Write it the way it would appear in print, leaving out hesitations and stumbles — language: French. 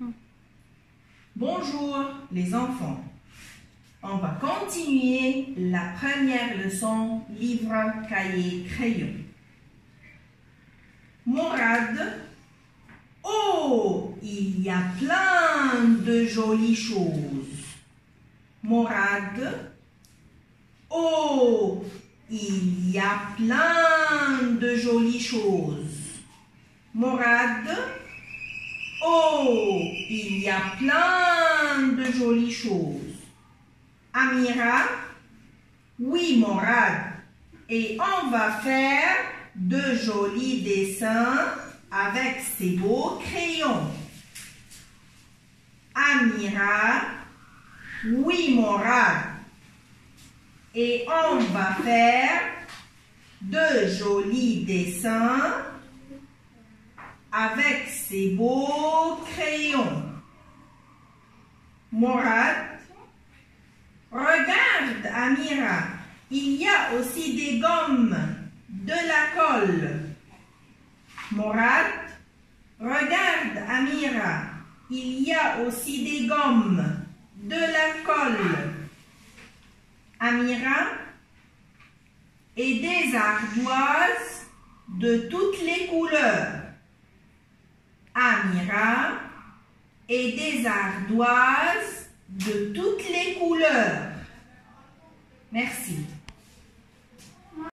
Bonjour les enfants. On va continuer la première leçon livre, cahier, crayon. Morad. Oh, il y a plein de jolies choses. Morad. Oh, il y a plein de jolies choses. Morad. Oh, il y a plein de jolies choses. Amira. Oui, Morad. Et on va faire de jolis dessins avec ces beaux crayons. Amira. Oui, Morad. Et on va faire de jolis dessins avec ces beaux crayons. Morad. Regarde, Amira, il y a aussi des gommes, de la colle. Morad. Regarde, Amira, il y a aussi des gommes, de la colle. Amira. Et des ardoises de toutes les couleurs. Amira. Et des ardoises de toutes les couleurs. Merci.